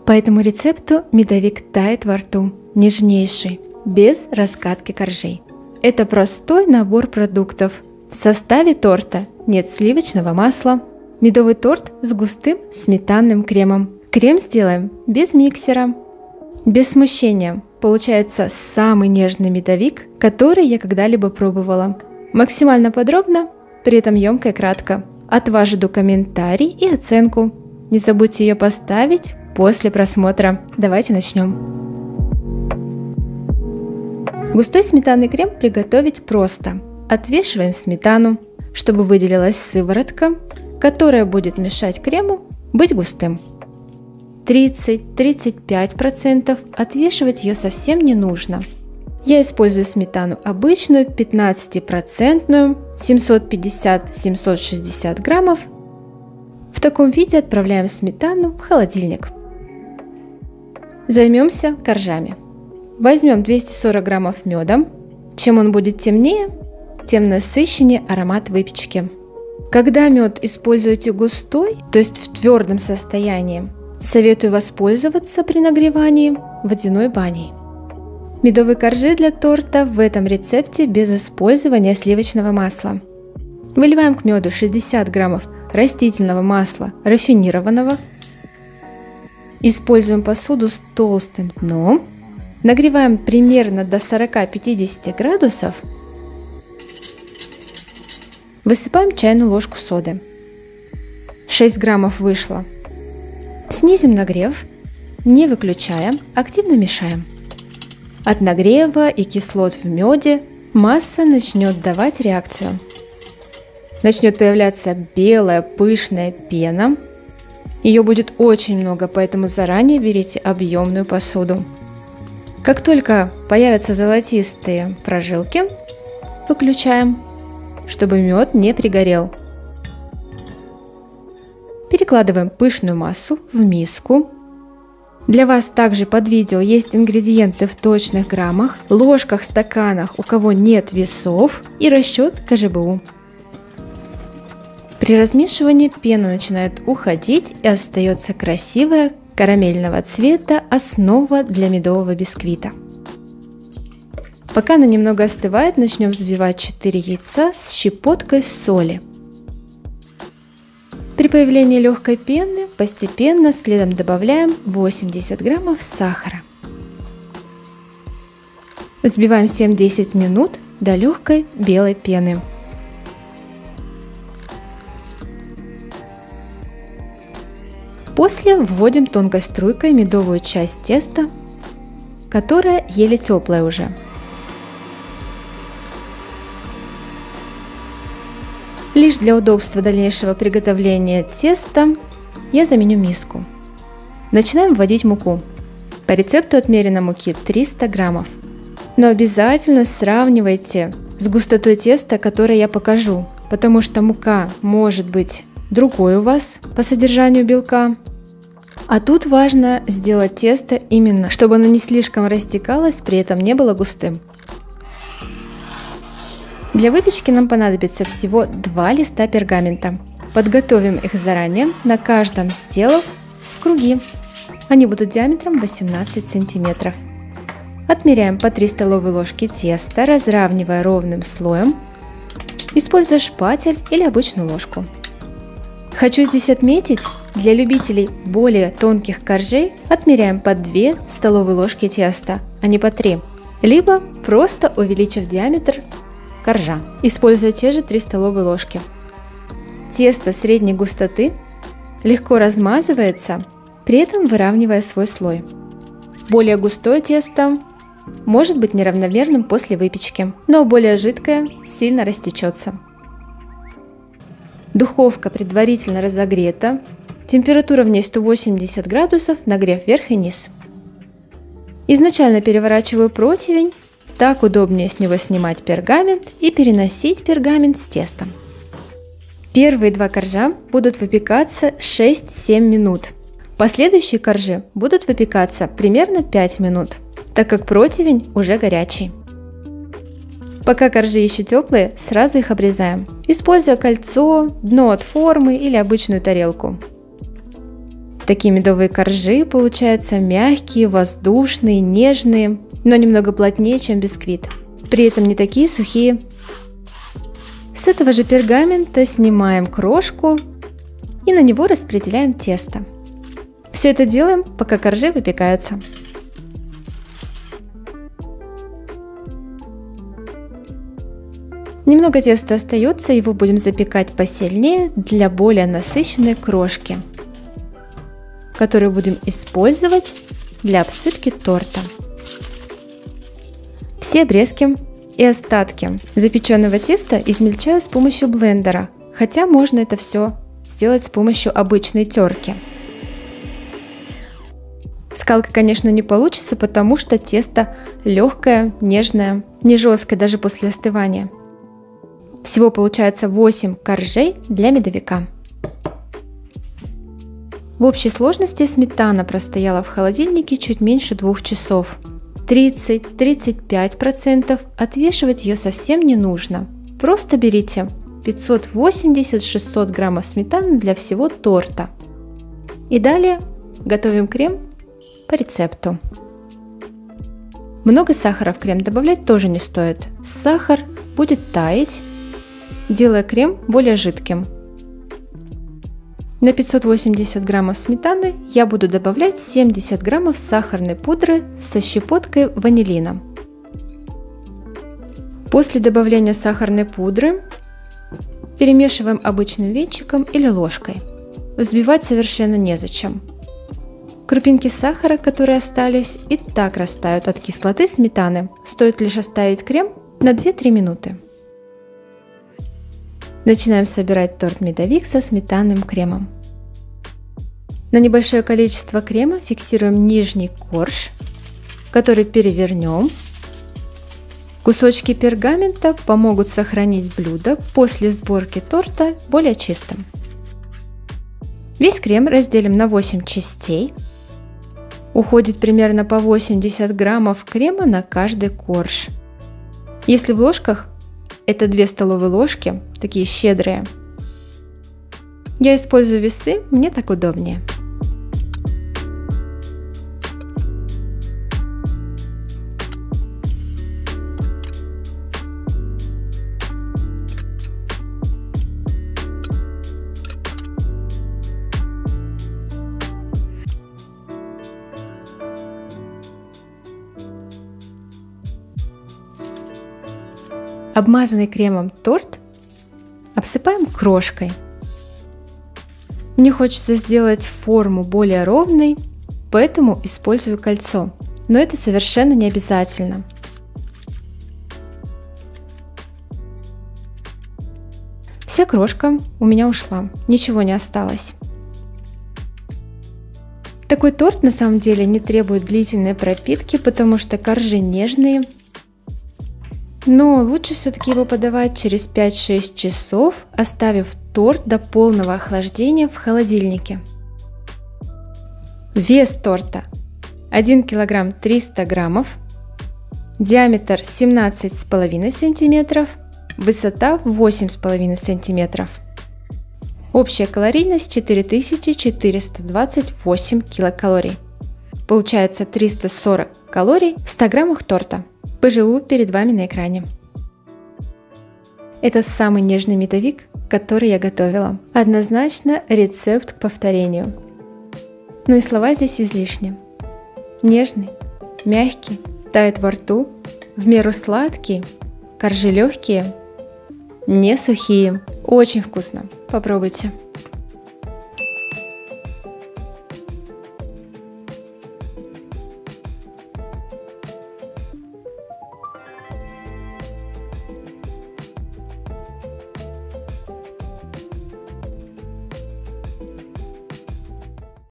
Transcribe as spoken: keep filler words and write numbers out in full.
По этому рецепту медовик тает во рту, нежнейший, без раскатки коржей. Это простой набор продуктов. В составе торта нет сливочного масла. Медовый торт с густым сметанным кремом. Крем сделаем без миксера. Без смущения. Получается самый нежный медовик, который я когда-либо пробовала. Максимально подробно, при этом емко и кратко. От вас жду комментарий и оценку. Не забудьте ее поставить после просмотра. Давайте начнем. Густой сметанный крем приготовить просто. Отвешиваем сметану, чтобы выделилась сыворотка, которая будет мешать крему быть густым. тридцать-тридцать пять процентов отвешивать ее совсем не нужно. Я использую сметану обычную, пятнадцатипроцентную, семьсот пятьдесят - семьсот шестьдесят граммов. В таком виде отправляем сметану в холодильник. Займемся коржами. Возьмем двести сорок граммов меда. Чем он будет темнее, тем насыщеннее аромат выпечки. Когда мед используете густой, то есть в твердом состоянии, советую воспользоваться при нагревании водяной баней. Медовые коржи для торта в этом рецепте без использования сливочного масла. Выливаем к меду шестьдесят граммов растительного масла рафинированного. Используем посуду с толстым дном. Нагреваем примерно до сорока-пятидесяти градусов. Высыпаем чайную ложку соды. шесть граммов вышло. Снизим нагрев, не выключая, активно мешаем. От нагрева и кислот в меде масса начнет давать реакцию. Начнет появляться белая пышная пена. Ее будет очень много, поэтому заранее берите объемную посуду. Как только появятся золотистые прожилки, выключаем, чтобы мед не пригорел. Перекладываем пышную массу в миску. Для вас также под видео есть ингредиенты в точных граммах, ложках, стаканах, у кого нет весов, и расчет ка же бэ у. При размешивании пена начинает уходить и остается красивая карамельного цвета основа для медового бисквита. Пока она немного остывает, начнем взбивать четыре яйца с щепоткой соли. При появлении легкой пены постепенно следом добавляем восемьдесят граммов сахара. Взбиваем семь-десять минут до легкой белой пены. После вводим тонкой струйкой медовую часть теста, которая еле теплая уже. Лишь для удобства дальнейшего приготовления теста я заменю миску. Начинаем вводить муку. По рецепту отмерено муки триста граммов. Но обязательно сравнивайте с густотой теста, которое я покажу, потому что мука может быть другой у вас по содержанию белка. А тут важно сделать тесто именно, чтобы оно не слишком растекалось, при этом не было густым. Для выпечки нам понадобится всего два листа пергамента. Подготовим их заранее, на каждом сделав круги. Они будут диаметром восемнадцать сантиметров. Отмеряем по три столовые ложки теста, разравнивая ровным слоем, используя шпатель или обычную ложку. Хочу здесь отметить, для любителей более тонких коржей отмеряем по две столовые ложки теста, а не по три, либо просто увеличив диаметр коржа, используя те же три столовые ложки. Тесто средней густоты легко размазывается, при этом выравнивая свой слой. Более густое тесто может быть неравномерным после выпечки, но более жидкое сильно растечется. Духовка предварительно разогрета, температура в ней сто восемьдесят градусов, нагрев вверх и низ. Изначально переворачиваю противень, так удобнее с него снимать пергамент и переносить пергамент с тестом. Первые два коржа будут выпекаться шесть-семь минут. Последующие коржи будут выпекаться примерно пять минут, так как противень уже горячий. Пока коржи еще теплые, сразу их обрезаем, используя кольцо, дно от формы или обычную тарелку. Такие медовые коржи получаются мягкие, воздушные, нежные, но немного плотнее, чем бисквит. При этом не такие сухие. С этого же пергамента снимаем крошку и на него распределяем тесто. Все это делаем, пока коржи выпекаются. Немного теста остается, его будем запекать посильнее для более насыщенной крошки, которую будем использовать для обсыпки торта. Все обрезки и остатки запеченного теста измельчаю с помощью блендера, хотя можно это все сделать с помощью обычной терки. Скалка, конечно, не получится, потому что тесто легкое, нежное, не жесткое даже после остывания. Всего получается восемь коржей для медовика. В общей сложности сметана простояла в холодильнике чуть меньше двух часов. тридцать-тридцать пять процентов отвешивать ее совсем не нужно. Просто берите пятьсот восемьдесят - шестьсот граммов сметаны для всего торта. И далее готовим крем по рецепту. Много сахара в крем добавлять тоже не стоит. Сахар будет таять, делая крем более жидким. На пятьсот восемьдесят граммов сметаны я буду добавлять семьдесят граммов сахарной пудры со щепоткой ванилина. После добавления сахарной пудры перемешиваем обычным венчиком или ложкой. Взбивать совершенно незачем. Крупинки сахара, которые остались, и так растают от кислоты сметаны. Стоит лишь оставить крем на две-три минуты. Начинаем собирать торт-медовик со сметанным кремом. На небольшое количество крема фиксируем нижний корж, который перевернем. Кусочки пергамента помогут сохранить блюдо после сборки торта более чистым. Весь крем разделим на восемь частей. Уходит примерно по восемьдесят граммов крема на каждый корж. Если в ложках, это две столовые ложки, такие щедрые. Я использую весы, мне так удобнее. Обмазанный кремом торт обсыпаем крошкой. Мне хочется сделать форму более ровной, поэтому использую кольцо, но это совершенно не обязательно. Вся крошка у меня ушла, ничего не осталось. Такой торт на самом деле не требует длительной пропитки, потому что коржи нежные. Но лучше все-таки его подавать через пять-шесть часов, оставив торт до полного охлаждения в холодильнике. Вес торта один килограмм триста граммов, диаметр семнадцать с половиной сантиметров, высота восемь с половиной сантиметров. Общая калорийность четыре тысячи четыреста двадцать восемь килокалорий. Получается триста сорок калорий в ста граммах торта. ПЖУ перед вами на экране. Это самый нежный медовик, который я готовила. Однозначно рецепт к повторению. Ну и слова здесь излишни. Нежный, мягкий, тает во рту, в меру сладкий, коржи легкие, не сухие. Очень вкусно. Попробуйте.